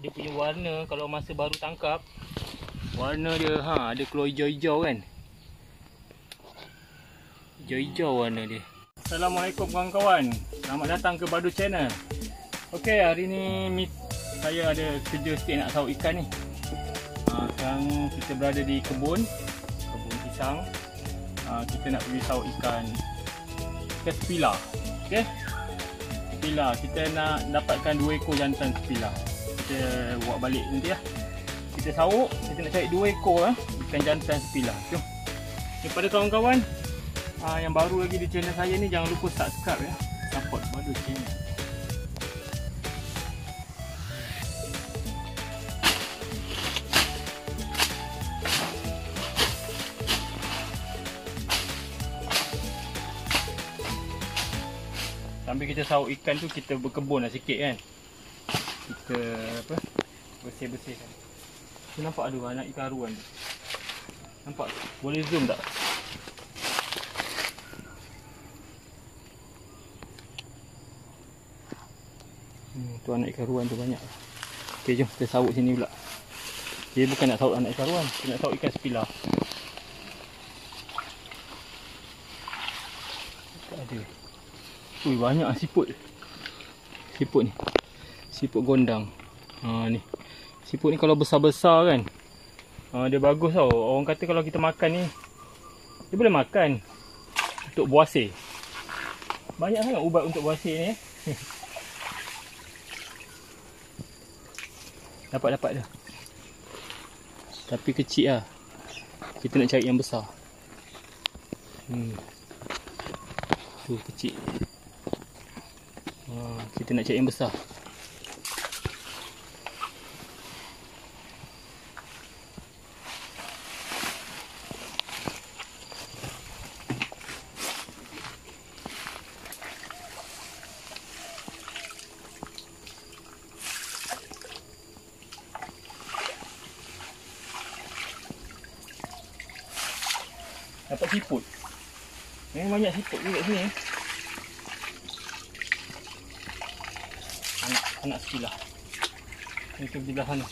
dia punya warna kalau masa baru tangkap, warna dia ada keluar hijau-hijau kan. Hijau-hijau warna dia. Assalamualaikum kawan-kawan. Selamat datang ke Badu Channel. Okey, hari ni saya ada kerja sikit nak saut ikan ni. Sekarang kita berada di kebun pisang. Kita nak pergi saut ikan spila. Okey. Spila, kita nak dapatkan 2 ekor jantan spila. Kita buat balik nanti lah. Kita saut, kita nak cari 2 ekor ikan jantan spila. Jom. Kepada kawan-kawan yang baru lagi di channel saya ni, jangan lupa subscribe ya. Support Badu Channel. Sambil kita saut ikan tu, kita berkebun lah sikit kan. Kita bersih-bersihkan. Tu nampak ada anak ikan aruan tu. Nampak? Boleh zoom tak? Tu anak ikan aruan tu banyak. Okey, jom kita saut sini pula. Dia bukan nak saut anak ikan aruan, kita nak saut ikan spila. Tak ada. Ui, banyak siput. Siput ni. Siput gondang. Ni. Siput ni kalau besar-besar kan, dia bagus tau. Orang kata kalau kita makan ni, dia boleh makan untuk buasir. Banyak sangat ubat untuk buasir ni. Dapat dah. Tapi kecil lah. Kita nak cari yang besar. Tu kecil. Kita nak cari yang besar. Dapat siput. Memang banyak siput juga sini. Anak spila. Ini ke belah sana.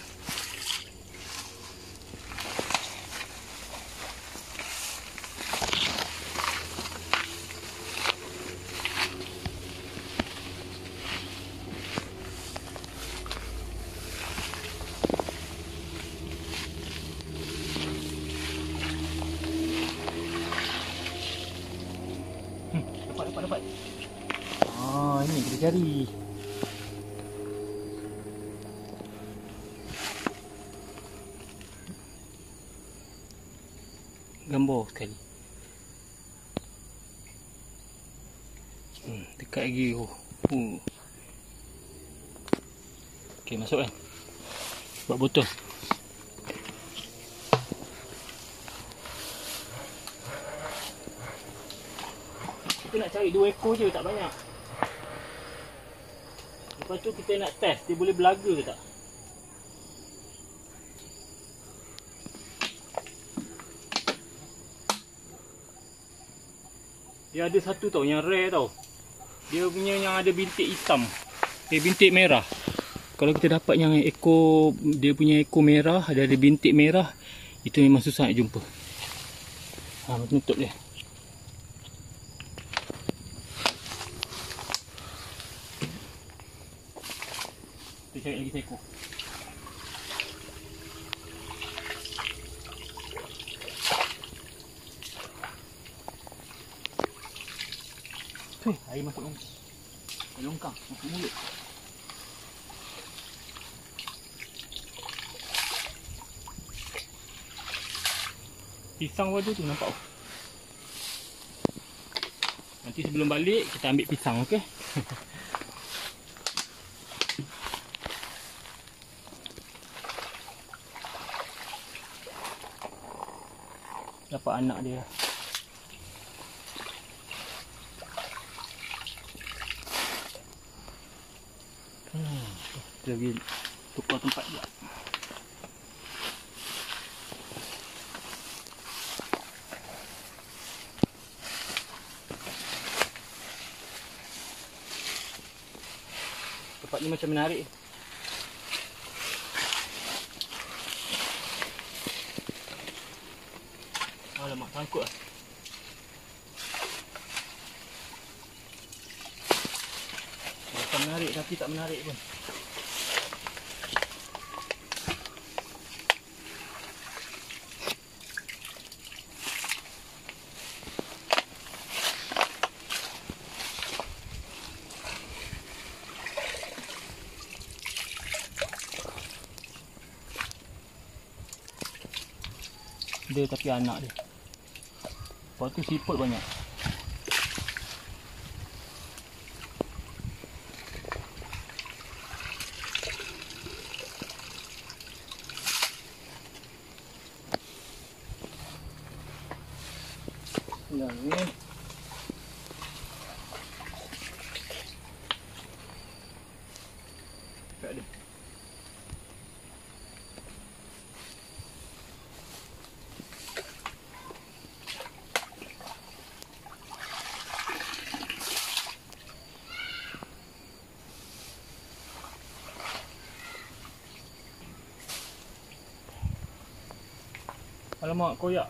Dapat. Ini kita cari. Gambar sekali. Dekat lagi. Okey, masuk kan. Buat botol. Kita nak cari 2 ekor je, tak banyak. Lepas tu kita nak test dia boleh belaga ke tak. Dia ada satu tau yang rare tau. Dia punya yang ada bintik hitam, bintik merah. Kalau kita dapat yang ekor, dia punya ekor merah, ada bintik merah, itu memang susah nak jumpa. Tutup dia. Kita cari lagi seekor. Air masuk longkang, masuk mulut. Pisang wadu tu nampak. Nanti sebelum balik kita ambil pisang, okey? Dapat anak dia. Kita pergi tukar tempat dia. Tempat ni macam menarik. Alamak, sangkut lah. Bukan menarik tapi tak menarik pun. Dia tapi anak dia. Lepas tu siput banyak. Nah ni. Tak ada. Alamak, koyak.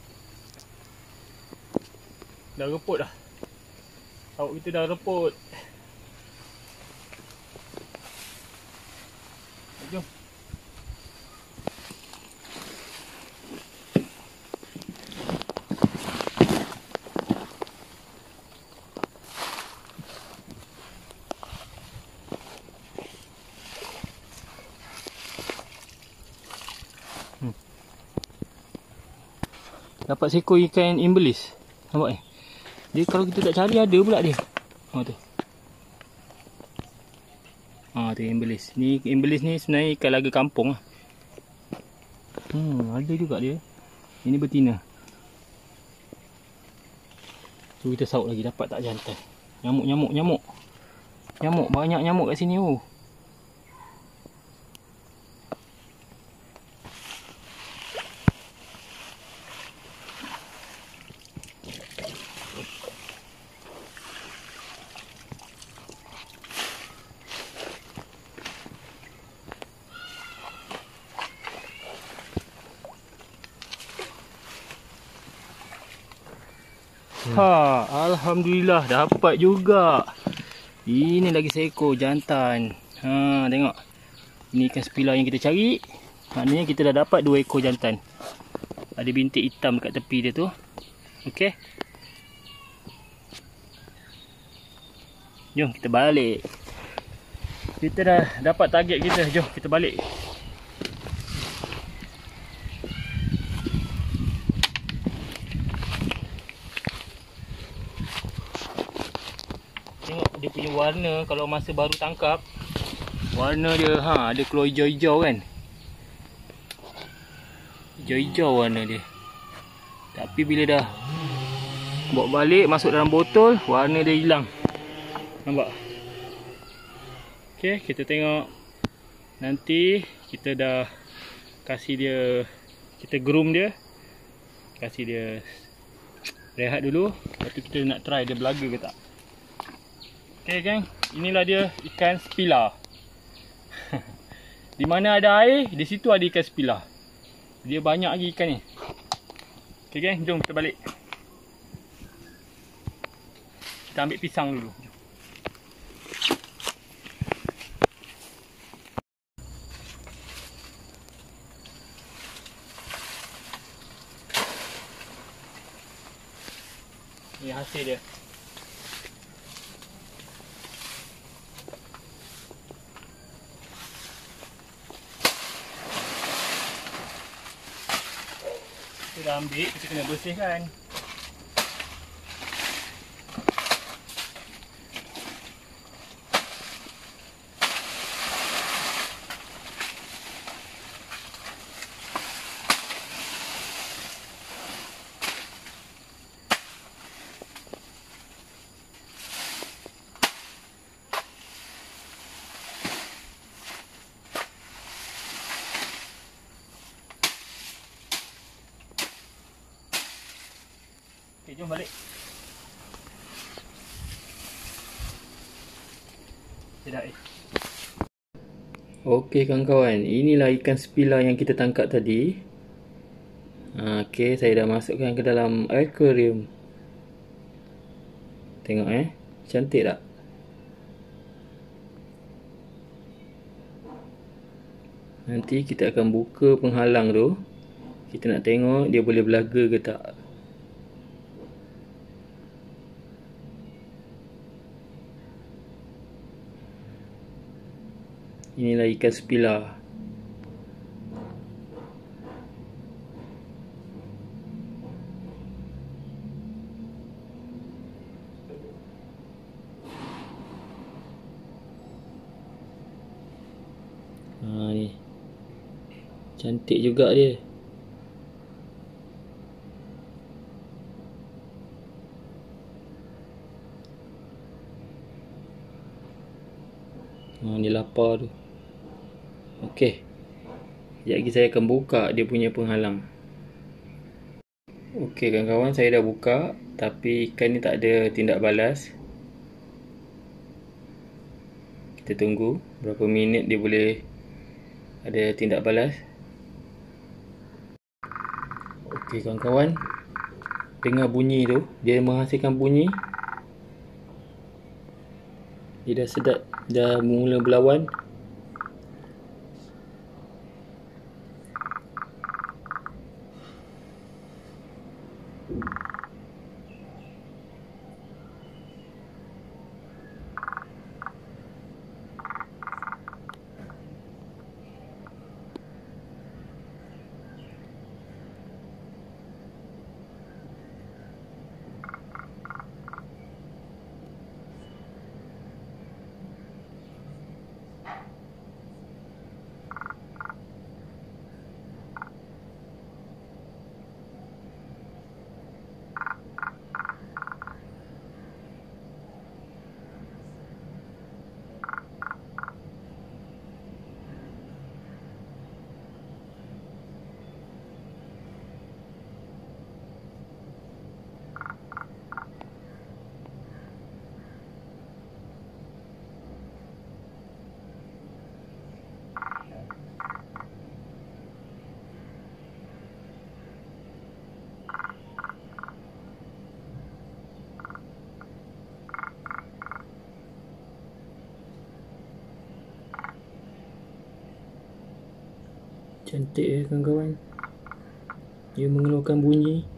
Dah reput dah. Lauk kita dah reput. Jom. Dapat seekor ikan imbelis. Nampak ni? Dia kalau kita tak cari ada pula dia. Oh tu. Tu imbelis. Ni imbelis ni sebenarnya ikan laga kampung lah. Ada juga dia. Ini betina. Tu kita saut lagi, dapat tak jantan. Nyamuk. Nyamuk, banyak nyamuk kat sini oh. Alhamdulillah dapat juga. Ini lagi seekor jantan. Tengok. Ini ikan spila yang kita cari. Maknanya kita dah dapat 2 ekor jantan. Ada bintik hitam dekat tepi dia tu. Okey. Jom kita balik. Kita dah dapat target kita. Jom kita balik. Tengok dia punya warna kalau masa baru tangkap. Warna dia ada keluar hijau-hijau kan. Hijau-hijau warna dia. Tapi bila dah bawa balik masuk dalam botol, warna dia hilang. Nampak? Okey, kita tengok. Nanti kita dah kasih dia, kita groom dia. Kasih dia rehat dulu. Lepas tu kita nak try dia belaga ke tak. Okey geng, inilah dia ikan spila. Di mana ada air, di situ ada ikan spila. Dia banyak lagi ikan ni. Okey geng, jom kita balik. Kita ambil pisang dulu. Ni hasil dia. Kita dah ambil, kita kena bersihkan. Okay, jom balik. Tidak. Okey kawan-kawan, inilah ikan spila yang kita tangkap tadi. Okey, saya dah masukkan ke dalam aquarium. Tengok cantik tak? Nanti kita akan buka penghalang tu. Kita nak tengok dia boleh belaga ke tak. Inilah ikan spila. Ni. Cantik juga dia. Dia lapar tu. Okey. Sekejap lagi saya akan buka dia punya penghalang. Okey kawan-kawan, saya dah buka. Tapi ikan ni tak ada tindak balas. Kita tunggu berapa minit dia boleh ada tindak balas. Okey kawan-kawan, dengar bunyi tu. Dia menghasilkan bunyi. Dia dah sedap, dah mula berlawan. Cantik kawan-kawan. Dia mengeluarkan bunyi.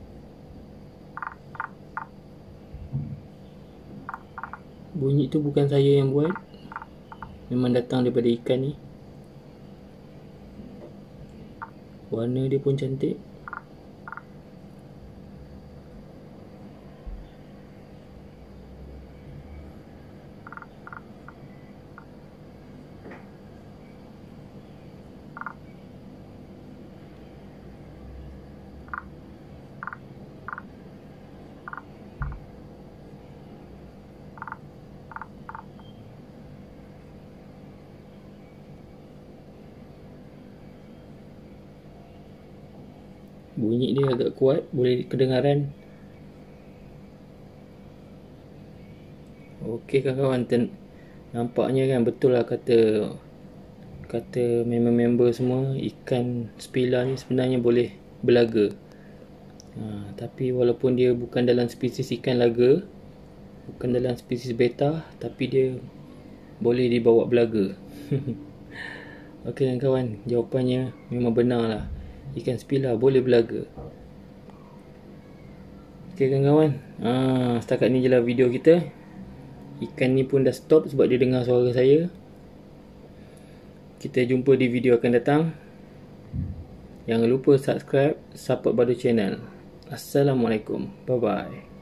Bunyi tu bukan saya yang buat. Memang datang daripada ikan ni. Warna dia pun cantik. Bunyi dia agak kuat, boleh kedengaran. Okey kawan-kawan, nampaknya kan betul lah kata member-member semua, ikan spila ni sebenarnya boleh belaga. Tapi walaupun dia bukan dalam spesies ikan laga, bukan dalam spesies beta, tapi dia boleh dibawa belaga. Okey kawan-kawan, jawapannya memang benar lah. Ikan spila boleh belaga. Okey kawan-kawan, setakat ni je lah video kita. Ikan ni pun dah stop sebab dia dengar suara saya. Kita jumpa di video akan datang. Jangan lupa subscribe, support Badu Channel. Assalamualaikum. Bye bye.